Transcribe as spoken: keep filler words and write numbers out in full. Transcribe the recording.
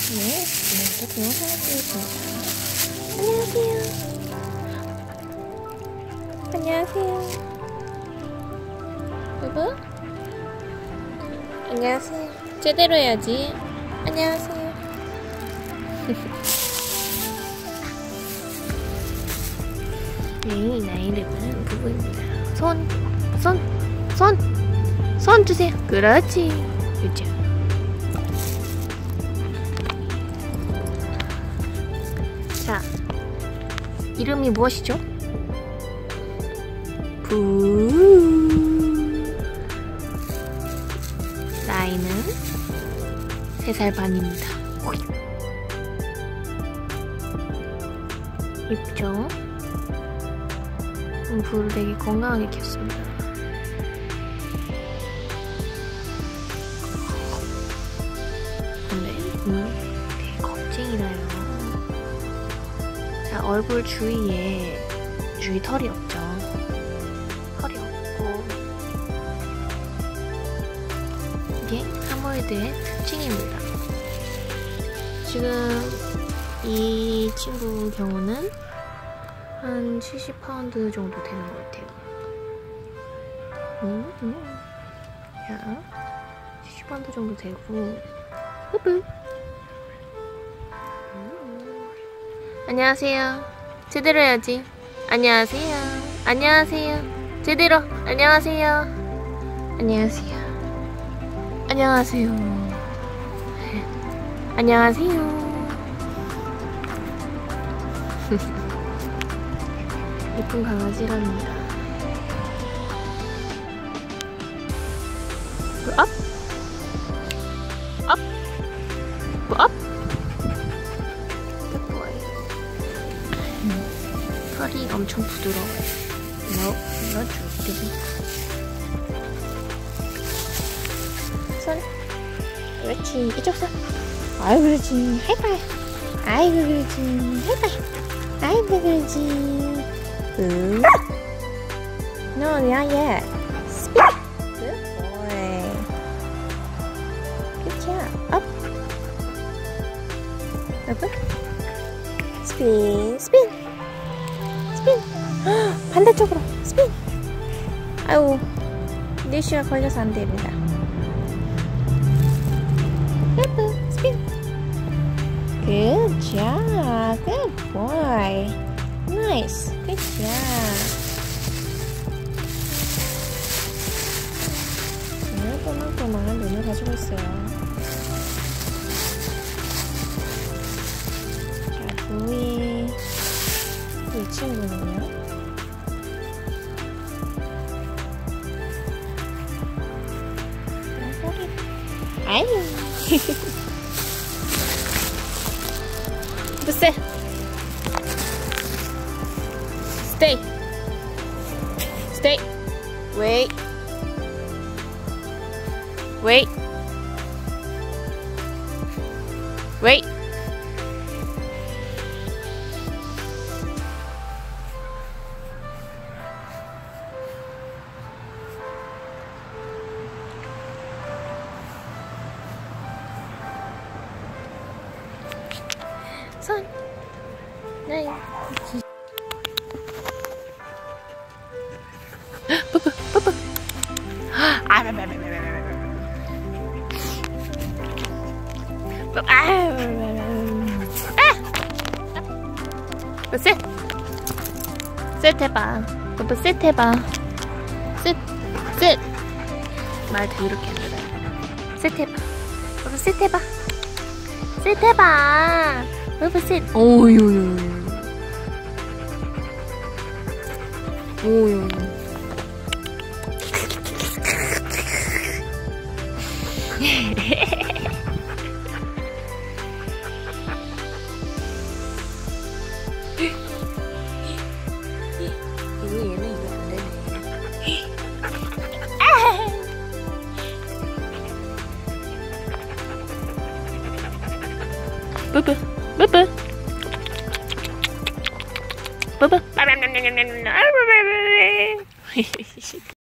네, 오늘도 동영상을 찍겠습니다. 안녕하세요. 안녕하세요. 여보? 안녕하세요. 제대로 해야지. 안녕하세요. 네, 나의 이름은 그거입니다. 손, 손, 손, 손 주세요. 그렇지. 그죠. 자, 이름이 무엇이죠? 부. 나이는 세 살 반입니다. 예쁘죠? 부를 되게 건강하게 키웠습니다. 근데 음, 되게 겁쟁이라요. 자, 얼굴 주위에 주위 털이 없죠. 털이 없고 이게 하모이드의 특징입니다. 지금 이 친구 경우는 한 칠십 파운드 정도 되는 것 같아요. 음, 음. 자, 칠십 파운드 정도 되고, 뿌뿌. 음. 안녕하세요. 제대로 해야지. 안녕하세요. 안녕하세요. 제대로. 안녕하세요. 안녕하세요. 안녕하세요. 안녕하세요. 예쁜 강아지랍니다. 업! 업! 업! 털이 엄청 부드러워요. No, not true. 손. 그렇지. 이쪽 손. 아이고 그렇지. 하이파이. 아이고 그렇지. 하이파이. 아이고 그렇지. 음. No, not yet. Spin. Good boy. Good job. Up. Up. Spin. Spin. Spin. 반대쪽으로. Spin. 아유, 니슈가 걸려서 안 됩니다. Up. Spin. Good job. Good boy. Nice. Good job. 네, 또망또망한 눈을 가지고 있어요. 자, 부위. 이 친구는요? 소리. 아유. 부세. Stay. Stay. Wait. Wait. Wait. 손. 네. 뿌뿌 뿌뿌. 아, 아, 셋. 셋 해봐. 뿌뿌 셋 해봐. 셋, 셋. 말도 이렇게 안 들어요. 셋 해봐. 뿌뿌 셋 해봐. 셋 해봐. 뿌뿌 셋. 오유. 오유. 이거 얘는 이거 안 되네. 뿌뿌 뿌뿌 뿌뿌.